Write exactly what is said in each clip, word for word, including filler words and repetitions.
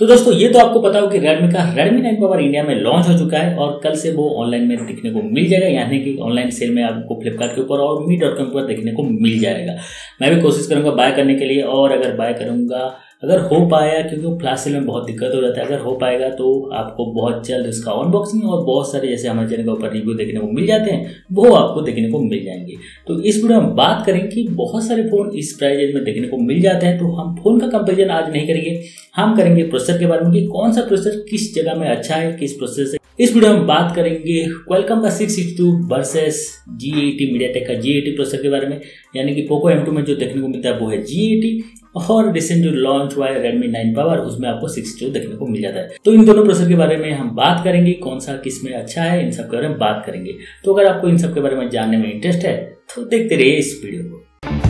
तो दोस्तों ये तो आपको पता हो कि Redmi का Redmi नाइन पावर इंडिया में लॉन्च हो चुका है और कल से वो ऑनलाइन में दिखने को मिल जाएगा, यानी कि ऑनलाइन सेल में आपको फ्लिपकार्ट के ऊपर और मी डॉट कॉम पर देखने को मिल जाएगा। मैं भी कोशिश करूंगा बाय करने के लिए, और अगर बाय करूंगा अगर हो पाया, क्योंकि फ्लैश सेल में बहुत दिक्कत हो जाता है, अगर हो पाएगा तो आपको बहुत जल्द इसका अनबॉक्सिंग और बहुत सारे जैसे हमारे चैनल के ऊपर रिव्यू देखने को मिल जाते हैं वो आपको देखने को मिल जाएंगे। तो इस वीडियो में बात करें कि बहुत सारे फोन इस प्राइस रेंज में देखने को मिल जाते हैं, तो हम फोन का कंपैरिजन आज नहीं करेंगे, हम करेंगे प्रोसेसर के बारे में कि कौन सा प्रोसेसर किस जगह में अच्छा है, किस प्रोसेसर से। इस वीडियो में बात करेंगे क्वालकॉम का six six two versus G eighty, MediaTek का जी एटी प्रोसेसर के बारे में, यानी कि पोको एम टू में जो देखने को मिलता है वो है जी एटी, और रिसेंट जो लॉन्च हुआ है Redmi नाइन पावर उसमें आपको सिक्स टू देखने को मिल जाता है। तो इन दोनों प्रोसेसर के बारे में हम बात करेंगे, कौन सा किस में अच्छा है, इन सब के बारे में बात करेंगे। तो अगर आपको इन सब के बारे में जानने में इंटरेस्ट है तो देखते रहिए इस वीडियो को।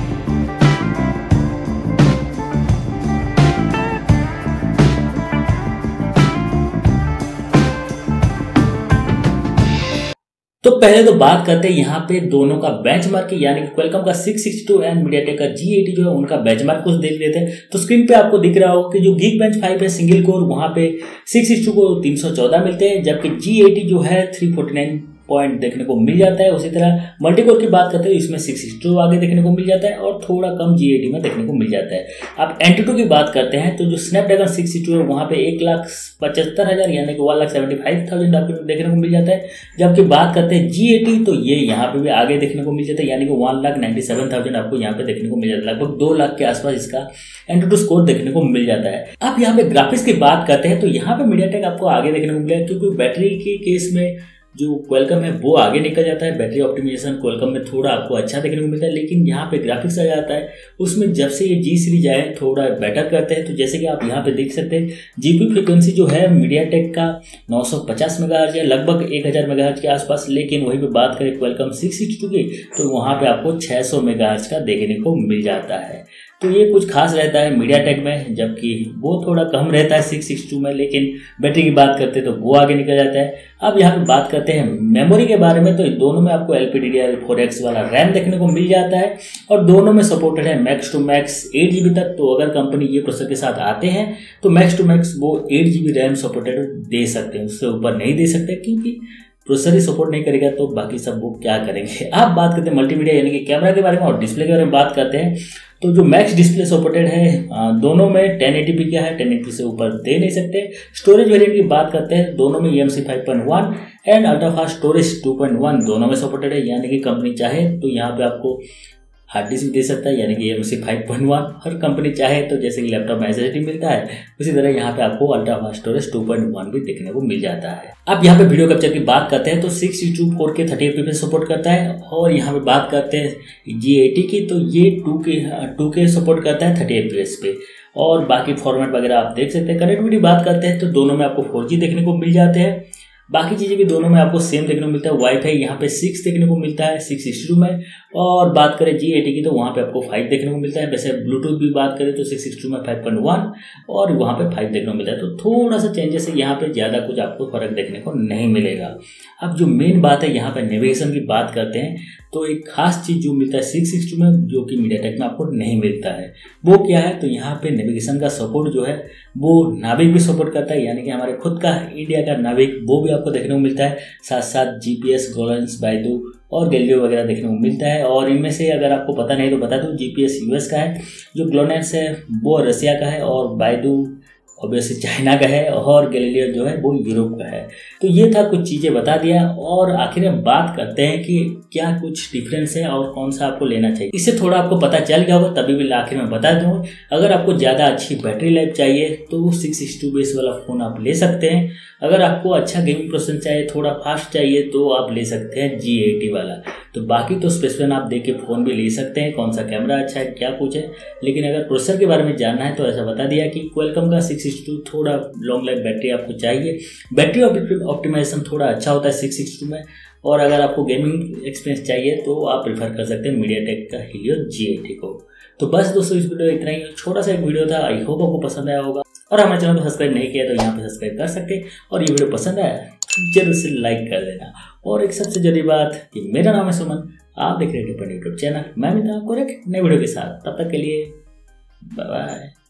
तो पहले तो बात करते हैं यहाँ पे दोनों का बेंचमार्क, यानी कि क्वालकॉम का six six two and MediaTek का जी एटी जो है उनका बेंचमार्क कुछ देख लेते हैं। तो स्क्रीन पे आपको दिख रहा हो कि जो Geekbench फाइव है सिंगल कोर, वहां पे सिक्स सिक्स टू को तीन सौ चौदह मिलते हैं, जबकि जी एटी जो है थ्री फोर्टी नाइन पॉइंट देखने को मिल जाता है। उसी तरह मल्टीकोर की बात करते हैं, इसमें सिक्स सिक्स टू आगे देखने को मिल जाता है और थोड़ा कम जी एटी में देखने को मिल जाता है। अब एंटी टू की बात करते हैं तो जो स्नैपड्रैगन सिक्स सिक्स टू है वहाँ पे एक लाख पचहत्तर हजार यानी कि one lakh seventy five thousand आपको देखने को मिल जाता है, जबकि बात करते हैं जी एटी तो ये यहाँ पे भी आगे देखने को मिल जाता है, यानी कि one lakh ninety seven thousand आपको यहाँ पे देखने को मिल जाता है, लगभग दो लाख के आसपास इसका एंटी टू स्कोर देखने को मिल जाता है। अब यहाँ पे ग्राफिक्स की बात करते हैं तो यहाँ पे मीडियाटेक आपको आगे देखने को मिलेगा, क्योंकि बैटरी के केस में जो क्वालकॉम है वो आगे निकल जाता है। बैटरी ऑप्टिमाइजेशन क्वालकॉम में थोड़ा आपको अच्छा देखने को मिलता है, लेकिन यहाँ पे ग्राफिक्स आ जाता है उसमें जब से ये जी सीरीज आए थोड़ा बेटर करते हैं। तो जैसे कि आप यहाँ पे देख सकते हैं जीपी फ्रीक्वेंसी जो है मीडियाटेक का नौ सौ पचास मेगाहर्ट्ज है, लगभग एक हज़ार मेगाहर्ट्ज के आसपास, लेकिन वहीं पे बात करें क्वालकॉम सिक्स सिक्स टू की तो वहाँ पे आपको छह सौ मेगाहर्ट्ज का देखने को मिल जाता है। तो ये कुछ खास रहता है मीडियाटेक में, जबकि वो थोड़ा कम रहता है सिक्स सिक्स टू में, लेकिन बैटरी की बात करते हैं तो वो आगे निकल जाता है। अब यहाँ पे बात करते हैं मेमोरी के बारे में, तो दोनों में आपको L P D D R four X वाला रैम देखने को मिल जाता है और दोनों में सपोर्टेड है max to max eight G B तक। तो अगर कंपनी ये प्रोसेसर के साथ आते हैं तो मैक्स टू मैक्स वो eight G B RAM supported दे सकते हैं, उससे ऊपर नहीं दे सकते, क्योंकि प्रोसेसर ही सपोर्ट नहीं करेगा तो बाकी सब वो क्या करेंगे। अब बात करते हैं मल्टीमीडिया यानी कि कैमरा के बारे में और डिस्प्ले के बारे में बात करते हैं। तो जो मैक्स डिस्प्ले सपोर्टेड है दोनों में टेन एटी पी का है, टेन एटी पी से ऊपर दे नहीं सकते। स्टोरेज वेरिएंट की बात करते हैं दोनों में E M C five point one and ultra fast storage two point one दोनों में सपोर्टेड है, यानी कि कंपनी चाहे तो यहाँ पे आपको हार्ड डिस्क भी दे सकता है, यानी कि E M C five point one. हर कंपनी चाहे तो जैसे कि लैपटॉप में एस एस डी मिलता है उसी तरह यहाँ पे आपको ultra fast storage two point one भी देखने को मिल जाता है। अब यहाँ पे वीडियो कैप्चर की बात करते हैं तो six six two four K thirty F P S support करता है, और यहाँ पे बात करते हैं जी एटी की तो ये टू के टू के सपोर्ट करता है थर्टी एफ पी एस पे, और बाकी फॉर्मेट वगैरह आप देख सकते हैं। कनेक्टिविटी बात करते हैं तो दोनों में आपको फोर जी देखने को मिल जाते हैं, बाकी चीज़ें भी दोनों में आपको सेम देखने को मिलता है। वाईफाई यहाँ पे सिक्स देखने को मिलता है सिक्स सिक्स टू में, और बात करें जी एटी की तो वहाँ पे आपको फाइव देखने को मिलता है। वैसे ब्लूटूथ भी बात करें तो सिक्स सिक्स टू में फाइव पॉइंट वन और वहाँ पे फाइव देखने को मिलता है, तो थोड़ा सा चेंजेस है, यहाँ पे ज़्यादा कुछ आपको फर्क देखने को नहीं मिलेगा। अब जो मेन बात है यहाँ पे नेविगेशन की बात करते हैं तो एक खास चीज़ जो मिलता है सिक्स सिक्स टू में जो कि मीडियाटेक में आपको नहीं मिलता है वो क्या है, तो यहाँ पे नेविगेशन का सपोर्ट जो है वो नाविक भी सपोर्ट करता है, यानी कि हमारे खुद का इंडिया का नाविक वो भी आपको देखने को मिलता है। साथ साथ जी पी एस, ग्लोनेंस, बायदू और गैलिलियो वगैरह देखने को मिलता है। और इनमें से अगर आपको पता नहीं तो बता दूं, G P S U S का है, जो ग्लोनेंस है वो रसिया का है, और बायदू ऑब्वियसली चाइना का है, और गैलिलियो जो है वो यूरोप का है। तो ये था, कुछ चीज़ें बता दिया, और आखिर में बात करते हैं कि क्या कुछ डिफरेंस है और कौन सा आपको लेना चाहिए। इससे थोड़ा आपको पता चल गया होगा, तभी भी आखिर में बता दूँ। अगर आपको ज़्यादा अच्छी बैटरी लाइफ चाहिए तो सिक्स सिक्स टू बेस वाला फ़ोन आप ले सकते हैं। अगर आपको अच्छा गेमिंग प्रोसेसर चाहिए, थोड़ा फास्ट चाहिए, तो आप ले सकते हैं जी एटी वाला। तो बाकी तो स्पेसिफिकेशन आप देख के फ़ोन भी ले सकते हैं, कौन सा कैमरा अच्छा है, क्या कुछ है। लेकिन अगर प्रोसेसर के बारे में जानना है तो ऐसा बता दिया कि क्वालकॉम का सिक्स सिक्स टू थोड़ा लॉन्ग लाइफ बैटरी आपको चाहिए, बैटरी ऑप्टिमाइजेशन थोड़ा अच्छा होता है सिक्स सिक्स टू में, और अगर आपको गेमिंग एक्सपीरियंस चाहिए तो आप प्रेफर कर सकते हैं मीडियाटेक का हीलियो जी एटी को। तो बस दोस्तों इस वीडियो इतना ही, छोटा सा एक वीडियो था, आई होप आपको पसंद आया होगा। और हमारे चैनल को सब्सक्राइब नहीं किया तो यहाँ पे सब्सक्राइब कर सकते हैं, और ये वीडियो पसंद आया जरूर से लाइक कर देना। और एक सबसे जरूरी बात कि मेरा नाम है सुमन, आप देख रहे हैं यूट्यूब चैनल, मैं मिलता हूं आपको एक नए वीडियो के साथ। तब तक के लिए बाय बाय।